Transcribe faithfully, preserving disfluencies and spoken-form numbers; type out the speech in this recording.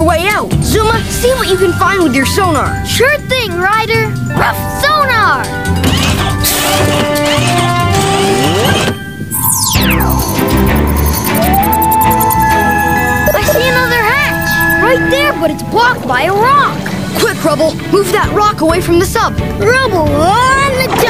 way out. Zuma, see what you can find with your sonar. Sure thing, Ryder. Rough sonar! I see another hatch. Right there, but it's blocked by a rock. Quick, Rubble, move that rock away from the sub. Rubble on the